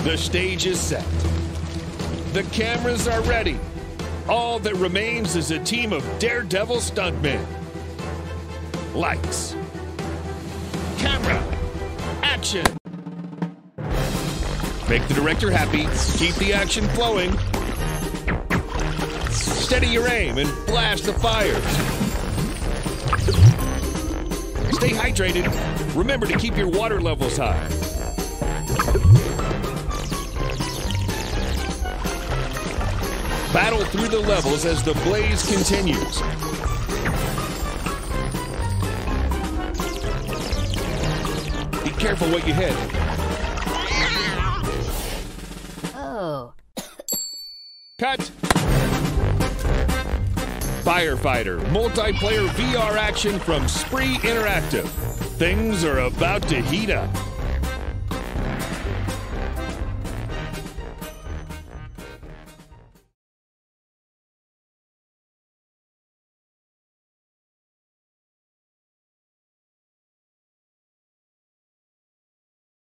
The stage is set. The cameras are ready. All that remains is a team of daredevil stuntmen. Lights. Camera. Action. Make the director happy. Keep the action flowing. Steady your aim and blast the fires. Stay hydrated. Remember to keep your water levels high. Battle through the levels as the blaze continues. Be careful what you hit. Oh. Cut! FireFighter, multiplayer VR action from Spree Interactive. Things are about to heat up.